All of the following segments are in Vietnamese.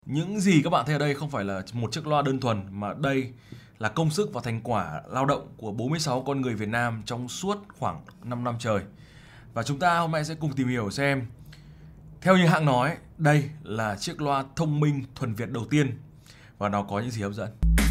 Những gì các bạn thấy ở đây không phải là một chiếc loa đơn thuần, mà đây là công sức và thành quả lao động của 46 con người Việt Nam trong suốt khoảng 5 năm trời. Và chúng ta hôm nay sẽ cùng tìm hiểu xem, theo như hãng nói, đây là chiếc loa thông minh thuần Việt đầu tiên và nó có những gì hấp dẫn.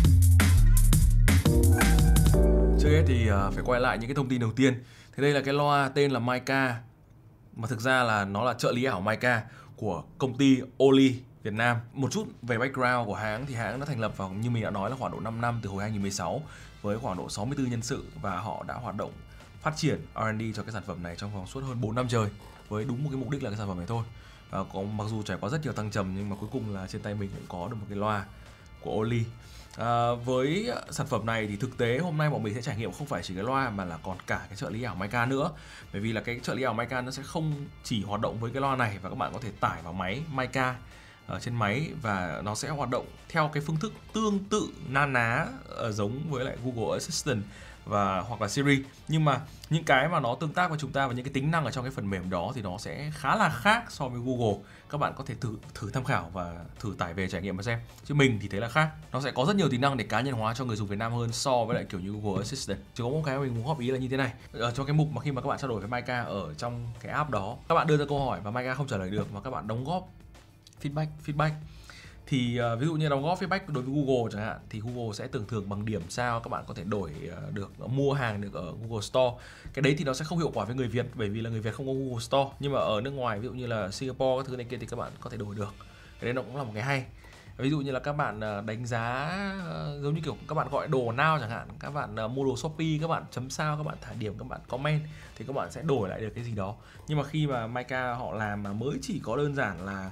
Trước hết thì phải quay lại những cái thông tin đầu tiên. Thì đây là cái loa tên là Mica, mà thực ra là nó là trợ lý ảo Mica của công ty Oli Việt Nam. Một chút về background của hãng thì hãng đã thành lập vào, như mình đã nói, là khoảng độ 5 năm, từ hồi 2016 với khoảng độ 64 nhân sự, và họ đã hoạt động phát triển R&D cho cái sản phẩm này trong vòng suốt hơn 4 năm trời với đúng một cái mục đích là cái sản phẩm này thôi. Mặc dù trải qua rất nhiều thăng trầm nhưng mà cuối cùng là trên tay mình cũng có được một cái loa của Oli. Với sản phẩm này thì thực tế hôm nay bọn mình sẽ trải nghiệm không phải chỉ cái loa mà là còn cả cái trợ lý ảo Mica nữa. Bởi vì là cái trợ lý ảo Mica nó sẽ không chỉ hoạt động với cái loa này, và các bạn có thể tải vào máy Mica ở trên máy, và nó sẽ hoạt động theo cái phương thức tương tự na ná giống với lại Google Assistant hoặc là Siri. Nhưng mà những cái mà nó tương tác với chúng ta và những cái tính năng ở trong cái phần mềm đó thì nó sẽ khá là khác so với Google. Các bạn có thể thử tham khảo và thử tải về trải nghiệm mà xem. Chứ mình thì thấy là khác. Nó sẽ có rất nhiều tính năng để cá nhân hóa cho người dùng Việt Nam hơn so với lại kiểu như Google Assistant. Chỉ có một cái mình muốn góp ý là như thế này. Ở trong cái mục mà khi mà các bạn trao đổi với Mica ở trong cái app đó, các bạn đưa ra câu hỏi và Mica không trả lời được, và các bạn đóng góp feedback thì ví dụ như đóng góp feedback đối với Google chẳng hạn, thì Google sẽ tưởng thưởng bằng điểm sao, các bạn có thể đổi được, mua hàng được ở Google Store. Cái đấy thì nó sẽ không hiệu quả với người Việt, bởi vì là người Việt không có Google Store. Nhưng mà ở nước ngoài, ví dụ như là Singapore các thứ này kia, thì các bạn có thể đổi được. Cái đấy nó cũng là một cái hay. Ví dụ như là các bạn đánh giá, giống như kiểu các bạn gọi đồ now chẳng hạn, các bạn mua đồ Shopee, các bạn chấm sao, các bạn thả điểm, các bạn comment, thì các bạn sẽ đổi lại được cái gì đó. Nhưng mà khi mà Mica họ làm mà mới chỉ có đơn giản là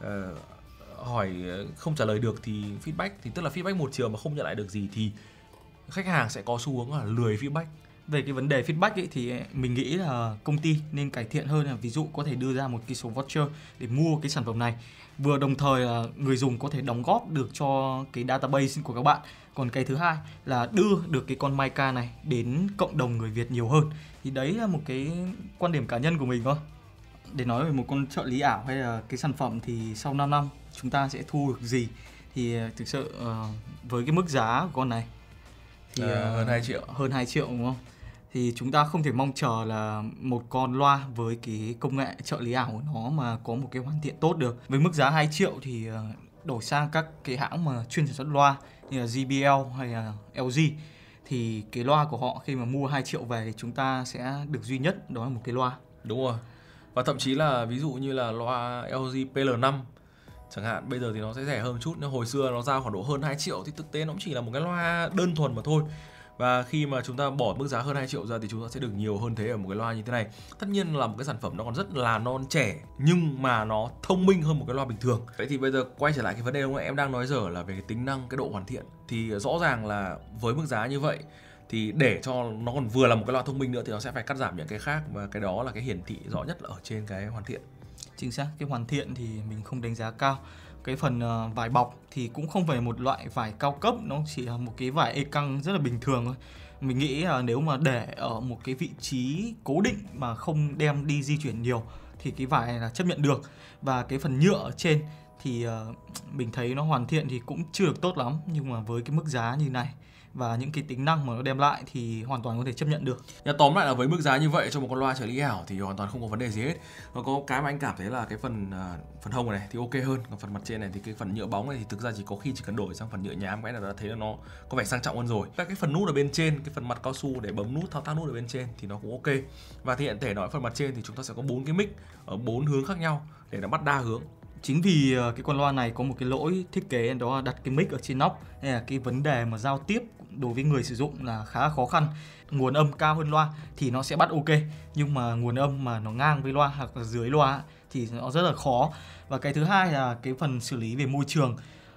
hỏi không trả lời được thì feedback, thì tức là feedback một chiều mà không nhận lại được gì, thì khách hàng sẽ có xu hướng là lười feedback. Về cái vấn đề feedback ấy, thì mình nghĩ là công ty nên cải thiện hơn, là ví dụ có thể đưa ra một cái số voucher để mua cái sản phẩm này, vừa đồng thời là người dùng có thể đóng góp được cho cái database của các bạn. Còn cái thứ hai là đưa được cái con Mica này đến cộng đồng người Việt nhiều hơn. Thì đấy là một cái quan điểm cá nhân của mình thôi. Để nói về một con trợ lý ảo hay là cái sản phẩm thì sau 5 năm chúng ta sẽ thu được gì, thì thực sự với cái mức giá của con này thì hơn 2 triệu. Hơn 2 triệu đúng không? Thì chúng ta không thể mong chờ là một con loa với cái công nghệ trợ lý ảo của nó mà có một cái hoàn thiện tốt được. Với mức giá 2 triệu thì đổi sang các cái hãng mà chuyên sản xuất loa như là JBL hay là LG, thì cái loa của họ khi mà mua 2 triệu về thì chúng ta sẽ được duy nhất đó là một cái loa. Đúng rồi. Và thậm chí là ví dụ như là loa LG PL5 chẳng hạn, bây giờ thì nó sẽ rẻ hơn một chút. Nhưng hồi xưa nó ra khoảng độ hơn 2 triệu thì thực tế nó cũng chỉ là một cái loa đơn thuần mà thôi. Và khi mà chúng ta bỏ mức giá hơn 2 triệu ra thì chúng ta sẽ được nhiều hơn thế ở một cái loa như thế này. Tất nhiên là một cái sản phẩm nó còn rất là non trẻ, nhưng mà nó thông minh hơn một cái loa bình thường. Vậy thì bây giờ quay trở lại cái vấn đề em đang nói dở là về cái tính năng, cái độ hoàn thiện. Thì rõ ràng là với mức giá như vậy thì để cho nó còn vừa là một cái loa thông minh nữa thì nó sẽ phải cắt giảm những cái khác, và cái đó là cái hiển thị rõ nhất là ở trên cái hoàn thiện. Chính xác, cái hoàn thiện thì mình không đánh giá cao. Cái phần vải bọc thì cũng không phải một loại vải cao cấp, nó chỉ là một cái vải e-căng rất là bình thường thôi. Mình nghĩ là nếu mà để ở một cái vị trí cố định mà không đem đi di chuyển nhiều thì cái vải này là chấp nhận được. Và cái phần nhựa ở trên thì mình thấy nó hoàn thiện thì cũng chưa được tốt lắm, nhưng mà với cái mức giá như này và những cái tính năng mà nó đem lại thì hoàn toàn có thể chấp nhận được. Tóm lại là với mức giá như vậy cho một con loa trợ lý ảo thì hoàn toàn không có vấn đề gì hết. Nó có cái mà anh cảm thấy là cái phần hông này thì ok hơn, còn phần mặt trên này thì cái phần nhựa bóng này thì thực ra chỉ cần đổi sang phần nhựa nhám cái là đã thấy là nó có vẻ sang trọng hơn rồi. Các cái phần nút ở bên trên, cái phần mặt cao su để bấm nút, thao tác nút ở bên trên thì nó cũng ok. Và thì hiện thể nói phần mặt trên thì chúng ta sẽ có 4 cái mic ở 4 hướng khác nhau để nó bắt đa hướng. Chính vì cái con loa này có một cái lỗi thiết kế, đó là đặt cái mic ở trên nóc, nên là cái vấn đề mà giao tiếp đối với người sử dụng là khá là khó khăn. Nguồn âm cao hơn loa thì nó sẽ bắt ok, nhưng mà nguồn âm mà nó ngang với loa hoặc là dưới loa thì nó rất là khó. Và cái thứ hai là cái phần xử lý về môi trường.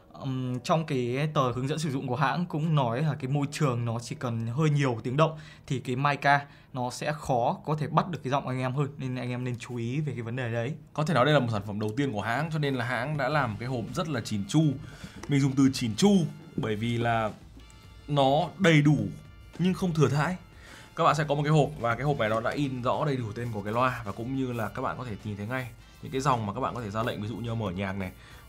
Trong cái tờ hướng dẫn sử dụng của hãng cũng nói là cái môi trường nó chỉ cần hơi nhiều tiếng động thì cái Mica nó sẽ khó có thể bắt được cái giọng anh em hơn, nên anh em nên chú ý về cái vấn đề đấy. Có thể nói đây là một sản phẩm đầu tiên của hãng, cho nên là hãng đã làm cái hộp rất là chỉn chu. Mình dùng từ chỉn chu bởi vì là nó đầy đủ nhưng không thừa thãi. Các bạn sẽ có một cái hộp, và cái hộp này nó đã in rõ đầy đủ tên của cái loa, và cũng như là các bạn có thể nhìn thấy ngay những cái dòng mà các bạn có thể ra lệnh, ví dụ như mở nhạc này,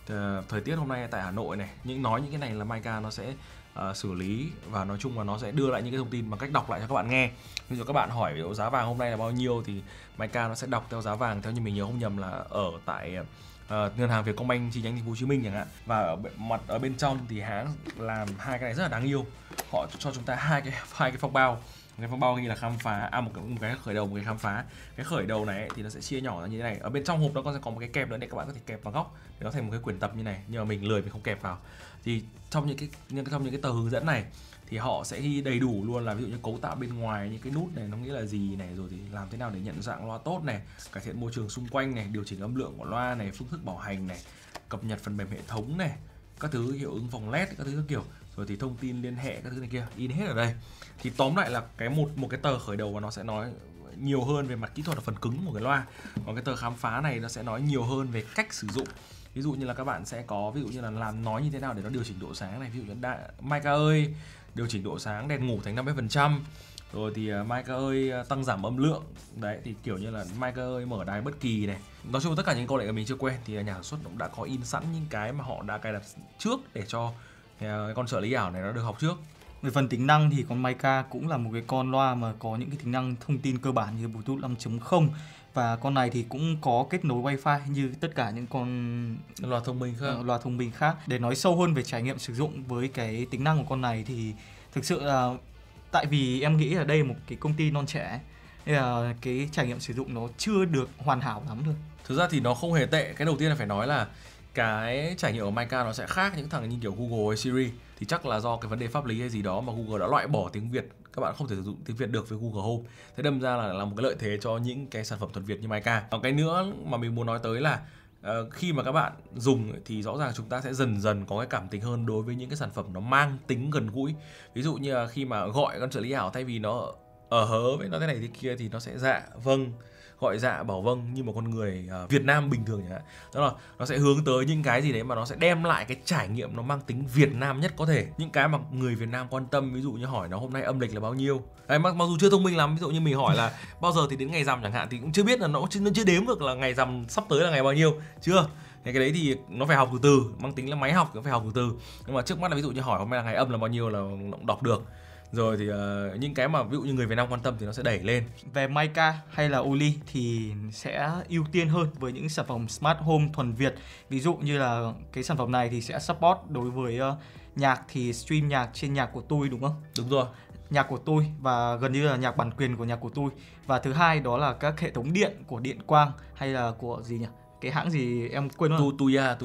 thời tiết hôm nay tại Hà Nội này, nói những cái này là Mica nó sẽ xử lý, và nói chung là nó sẽ đưa lại những cái thông tin bằng cách đọc lại cho các bạn nghe. Ví dụ các bạn hỏi giá vàng hôm nay là bao nhiêu thì Mica nó sẽ đọc theo giá vàng, theo như mình nhớ không nhầm là ở tại ngân hàng Vietcombank chi nhánh Thành phố Hồ Chí Minh chẳng hạn. Và ở bên trong thì hãng làm hai cái này rất là đáng yêu, họ cho chúng ta hai cái phong bao. Cái phong bao ghi là khám phá, một cái khởi đầu, một cái khám phá. Cái khởi đầu này thì nó sẽ chia nhỏ ra như thế này. Ở bên trong hộp nó sẽ có một cái kẹp nữa để các bạn có thể kẹp vào góc để nó thành một cái quyển tập như này, nhưng mà mình lười, mình không kẹp vào. Thì trong những cái tờ hướng dẫn này thì họ sẽ ghi đầy đủ luôn, là ví dụ như cấu tạo bên ngoài, những cái nút này nó nghĩa là gì này, rồi thì làm thế nào để nhận dạng loa tốt này, cải thiện môi trường xung quanh này, điều chỉnh âm lượng của loa này, phương thức bảo hành này, cập nhật phần mềm hệ thống này, các thứ hiệu ứng vòng led, các thứ kiểu, rồi thì thông tin liên hệ các thứ này kia, in hết ở đây. Thì tóm lại là một cái tờ khởi đầu và nó sẽ nói nhiều hơn về mặt kỹ thuật và phần cứng của cái loa. Còn cái tờ khám phá này nó sẽ nói nhiều hơn về cách sử dụng. Ví dụ như là các bạn sẽ có, ví dụ như là nói như thế nào để nó điều chỉnh độ sáng này, ví dụ như Mica ơi điều chỉnh độ sáng đèn ngủ thành 50%, rồi thì Mica ơi tăng giảm âm lượng đấy, thì kiểu như là Mica ơi mở đài bất kỳ này. Nói chung tất cả những câu này mình chưa quen thì nhà sản xuất cũng đã có in sẵn những cái mà họ đã cài đặt trước để cho con trợ lý ảo này nó được học trước. Về phần tính năng thì con Mica cũng là một cái con loa mà có những cái tính năng thông tin cơ bản như Bluetooth 5.0, và con này thì cũng có kết nối Wi-Fi như tất cả những con loa thông minh khác. Để nói sâu hơn về trải nghiệm sử dụng với cái tính năng của con này thì thực sự là tại vì em nghĩ là đây là một cái công ty non trẻ, nên là cái trải nghiệm sử dụng nó chưa được hoàn hảo lắm thôi. Thực ra thì nó không hề tệ. Cái đầu tiên là phải nói là cái trải nghiệm của Mica nó sẽ khác những thằng như kiểu Google hay Siri. Thì chắc là do cái vấn đề pháp lý hay gì đó mà Google đã loại bỏ tiếng Việt, các bạn không thể sử dụng tiếng Việt được với Google Home. Thế đâm ra là một cái lợi thế cho những cái sản phẩm thuần Việt như Mica. Còn cái nữa mà mình muốn nói tới là khi mà các bạn dùng thì rõ ràng chúng ta sẽ dần dần có cái cảm tính hơn đối với những cái sản phẩm nó mang tính gần gũi. Ví dụ như là khi mà gọi con trợ lý ảo, thay vì nó ở hớ với nó thế này thế kia thì nó sẽ dạ vâng, gọi dạ bảo vâng như một con người Việt Nam bình thường chẳng hạn. Đó là nó sẽ hướng tới những cái gì đấy mà nó sẽ đem lại cái trải nghiệm nó mang tính Việt Nam nhất có thể, những cái mà người Việt Nam quan tâm. Ví dụ như hỏi nó hôm nay âm lịch là bao nhiêu đấy, mặc dù chưa thông minh lắm. Ví dụ như mình hỏi là bao giờ thì đến ngày rằm chẳng hạn, thì cũng chưa biết là nó chưa đếm được là ngày rằm sắp tới là ngày bao nhiêu chưa. Cái đấy thì nó phải học từ từ, mang tính là máy học, nó phải học từ từ. Nhưng mà trước mắt là ví dụ như hỏi hôm nay là ngày âm là bao nhiêu là nó cũng đọc được. Rồi thì những cái mà ví dụ như người Việt Nam quan tâm thì nó sẽ đẩy lên. Về Mica hay là Oli thì sẽ ưu tiên hơn với những sản phẩm Smart Home thuần Việt. Ví dụ như là cái sản phẩm này thì sẽ support đối với nhạc, thì stream nhạc trên nhạc của tôi, đúng không? Đúng rồi. Nhạc của tôi và gần như là nhạc bản quyền của nhạc của tôi. Và thứ hai đó là các hệ thống điện của Điện Quang hay là của gì nhỉ? Cái hãng gì em quên rồi. Tuya.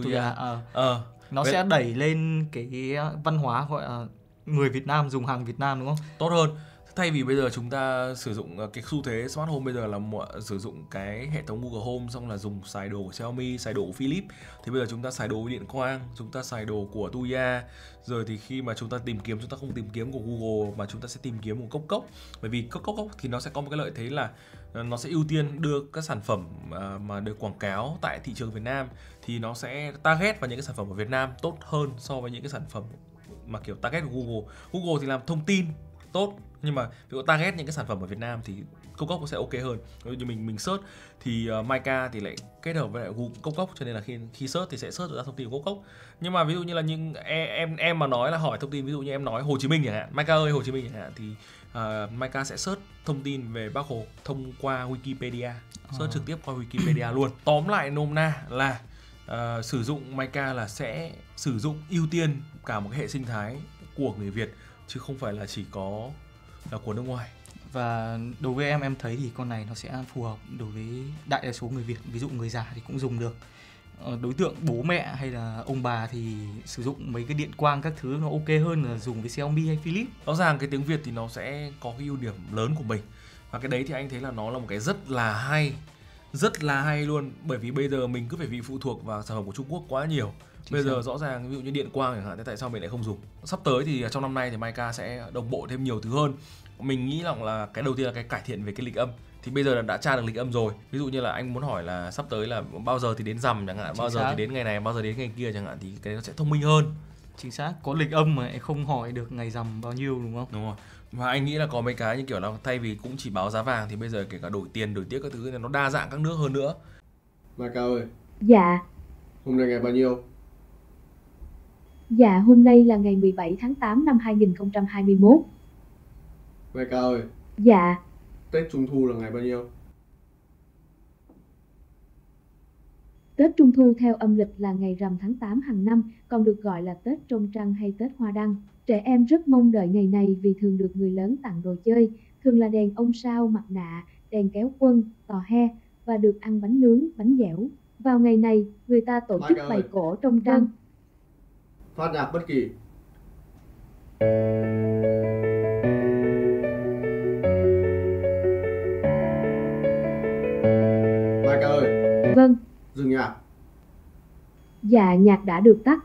Nó sẽ đẩy lên cái văn hóa gọi là người Việt Nam dùng hàng Việt Nam, đúng không? Tốt hơn. Thay vì bây giờ chúng ta sử dụng cái xu thế Smart Home bây giờ là sử dụng cái hệ thống Google Home xong là dùng xài đồ của Xiaomi, xài đồ của Philips, thì bây giờ chúng ta xài đồ của Điện Quang, chúng ta xài đồ của Tuya. Rồi thì khi mà chúng ta tìm kiếm, chúng ta không tìm kiếm của Google mà chúng ta sẽ tìm kiếm của Cốc. Bởi vì Cốc thì nó sẽ có một cái lợi thế là nó sẽ ưu tiên đưa các sản phẩm mà được quảng cáo tại thị trường Việt Nam, thì nó sẽ target vào những cái sản phẩm ở Việt Nam tốt hơn so với những cái sản phẩm mà kiểu target của Google. Google thì làm thông tin tốt, nhưng mà ví dụ target những cái sản phẩm ở Việt Nam thì Cốc sẽ ok hơn. Ví dụ như mình search thì Mica thì lại kết hợp với lại Google Cốc, cho nên là khi search thì sẽ search ra thông tin của Cốc. Nhưng mà ví dụ như là những em mà nói là hỏi thông tin, ví dụ như em nói Hồ Chí Minh chẳng hạn, Mica ơi Hồ Chí Minh chẳng hạn, thì Mica sẽ search thông tin về Bác Hồ thông qua Wikipedia, search trực tiếp qua Wikipedia luôn. Tóm lại nôm na là sử dụng Mica là sẽ sử dụng ưu tiên cả một cái hệ sinh thái của người Việt, chứ không phải là chỉ có là của nước ngoài. Và đối với em thấy thì con này nó sẽ phù hợp đối với đại đa số người Việt. Ví dụ người già thì cũng dùng được. Đối tượng bố mẹ hay là ông bà thì sử dụng mấy cái điện quang các thứ nó ok hơn là dùng với Xiaomi hay Philips. Rõ ràng cái tiếng Việt thì nó sẽ có cái ưu điểm lớn của mình. Và cái đấy thì anh thấy là nó là một cái rất là hay luôn. Bởi vì bây giờ mình cứ phải bị phụ thuộc vào sản phẩm của Trung Quốc quá nhiều. Bây giờ rõ ràng ví dụ như điện quang chẳng hạn, thế tại sao mình lại không dùng? Sắp tới thì trong năm nay thì Mica sẽ đồng bộ thêm nhiều thứ hơn. Mình nghĩ rằng là cái đầu tiên là cái cải thiện về cái lịch âm. Thì bây giờ là đã tra được lịch âm rồi. Ví dụ như là anh muốn hỏi là sắp tới là bao giờ thì đến rằm chẳng hạn, bao giờ thì đến ngày này, bao giờ đến ngày kia chẳng hạn, thì cái nó sẽ thông minh hơn. Chính xác, có lịch âm mà không hỏi được ngày rằm bao nhiêu, đúng không? Đúng rồi. Và anh nghĩ là có mấy cái như kiểu là thay vì cũng chỉ báo giá vàng thì bây giờ kể cả đổi tiền, đổi tiếc các thứ này nó đa dạng các nước hơn nữa. Mica ơi. Dạ. Hôm nay ngày bao nhiêu? Dạ, hôm nay là ngày 17 tháng 8 năm 2021. Maika ơi, Dạ, Tết Trung Thu là ngày bao nhiêu? Tết Trung Thu theo âm lịch là ngày rằm tháng 8 hàng năm, còn được gọi là Tết Trông Trăng hay Tết Hoa Đăng. Trẻ em rất mong đợi ngày này vì thường được người lớn tặng đồ chơi, thường là đèn ông sao, mặt nạ, đèn kéo quân, tò he và được ăn bánh nướng, bánh dẻo. Vào ngày này, người ta tổ chức Maika bày ơi, cổ trông trăng. phát nhạc bất kỳ. Maika ơi, Vâng, dừng nhạc. dạ nhạc đã được tắt.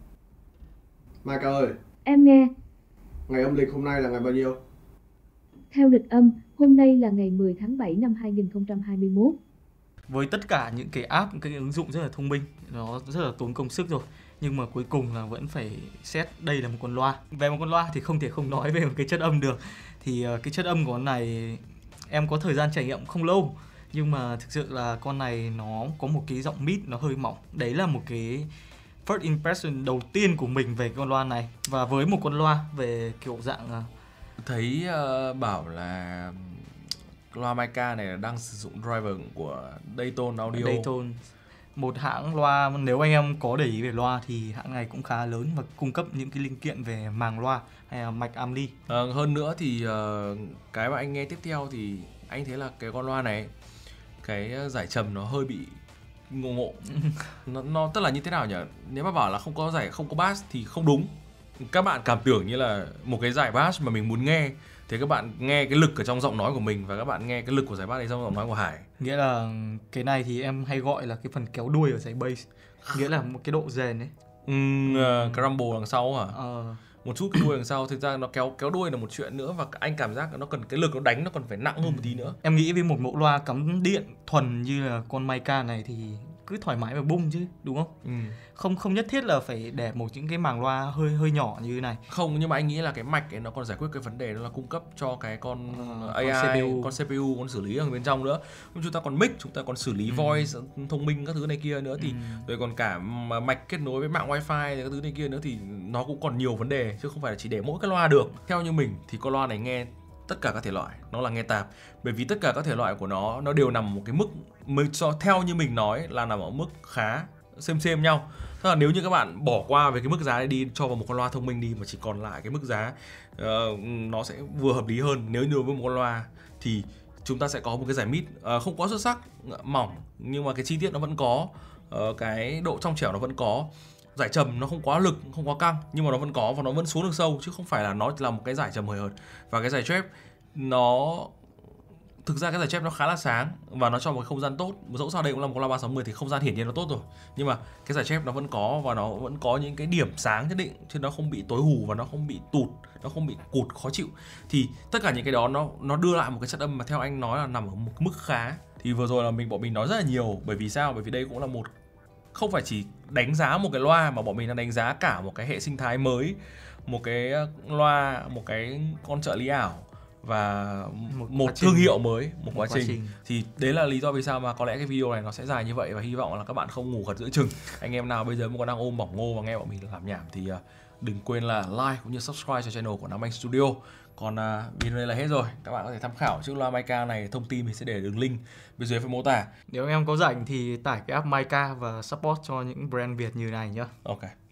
Maika ơi, Em nghe. ngày âm lịch hôm nay là ngày bao nhiêu? Theo lịch âm, hôm nay là ngày 10 tháng 7 năm 2021. Với tất cả những cái app, cái ứng dụng rất là thông minh, nó rất là tốn công sức rồi, nhưng mà cuối cùng là vẫn phải xét đây là một con loa. Về một con loa thì không thể không nói về một cái chất âm được. Thì cái chất âm của con này em có thời gian trải nghiệm không lâu, nhưng mà thực sự là con này nó có một cái giọng mid nó hơi mỏng. Đấy là một cái first impression đầu tiên của mình về con loa này. Và với một con loa về kiểu dạng Thấy bảo là loa Maika này đang sử dụng driver của Dayton Audio. Dayton, một hãng loa, nếu anh em có để ý về loa thì hãng này cũng khá lớn và cung cấp những cái linh kiện về màng loa hay là mạch amni. Hơn nữa thì cái mà anh nghe tiếp theo thì anh thấy là cái con loa này, cái giải trầm nó hơi bị ngộ. Nó tức là như thế nào nhỉ? Nếu mà bảo là không có bass thì không đúng. Các bạn cảm tưởng như là một cái giải bass mà mình muốn nghe, thì các bạn nghe cái lực ở trong giọng nói của mình và các bạn nghe cái lực của giải bass này trong giọng nói của Hải. Nghĩa là cái này thì em hay gọi là cái phần kéo đuôi ở giải bass, nghĩa là một cái độ rền ấy. Crumble đằng sau hả? Một chút cái đuôi đằng sau, thực ra nó kéo đuôi là một chuyện nữa, và anh cảm giác nó cần cái lực nó đánh nó còn phải nặng hơn một tí nữa. Em nghĩ với một mẫu loa cắm điện thuần như là con Maika này thì cứ thoải mái mà bung chứ, đúng không? Không nhất thiết là phải để một những cái màng loa hơi nhỏ như thế này. Không, nhưng mà anh nghĩ là cái mạch ấy nó còn giải quyết cái vấn đề đó là cung cấp cho cái con AI, con CPU, con xử lý ở bên trong nữa. Chúng ta còn mic, chúng ta còn xử lý voice thông minh các thứ này kia nữa, thì rồi còn cả mạch kết nối với mạng wifi các thứ này kia nữa, thì nó cũng còn nhiều vấn đề chứ không phải là chỉ để mỗi cái loa được. Theo như mình thì con loa này nghe tất cả các thể loại, nó là nghe tạp, bởi vì tất cả các thể loại của nó đều nằm một cái mức theo như mình nói là nằm ở mức khá xem nhau. Tức là nếu như các bạn bỏ qua về cái mức giá này đi, cho vào một con loa thông minh đi, mà chỉ còn lại cái mức giá nó sẽ vừa hợp lý hơn. Nếu như với một con loa thì chúng ta sẽ có một cái giải mid không quá xuất sắc, mỏng, nhưng mà cái chi tiết nó vẫn có, cái độ trong trẻo nó vẫn có, giải trầm nó không quá lực, không quá căng, nhưng mà nó vẫn có và nó vẫn xuống được sâu, chứ không phải là nó là một cái giải trầm hời hợt. Và cái giải trap thực ra cái giải chép nó khá là sáng và nó cho một cái không gian tốt. Dẫu sao đây cũng là một con loa 360 thì không gian hiển nhiên nó tốt rồi, nhưng mà cái giải chép nó vẫn có, và nó vẫn có những cái điểm sáng nhất định, chứ nó không bị tối hù và nó không bị tụt, nó không bị cụt khó chịu. Thì tất cả những cái đó nó đưa lại một cái chất âm mà theo anh nói là nằm ở một mức khá. Thì vừa rồi là bọn mình nói rất là nhiều, bởi vì sao? Bởi vì đây cũng là một, không phải chỉ đánh giá một cái loa mà bọn mình đang đánh giá cả một cái hệ sinh thái mới, một cái loa, một cái con trợ lý ảo và một thương hiệu mới, một quá trình. Thì đấy là lý do vì sao mà có lẽ cái video này nó sẽ dài như vậy, và hy vọng là các bạn không ngủ gật giữa chừng. Anh em nào bây giờ mà còn đang ôm bỏng ngô và nghe bọn mình làm nhảm thì đừng quên là like cũng như subscribe cho channel của Nam Anh Studio. Còn video này là hết rồi, các bạn có thể tham khảo chiếc loa Maika này, thông tin mình sẽ để đường link bên dưới phần mô tả. Nếu em có rảnh thì tải cái app Maika và support cho những brand Việt như này nhá. Ok.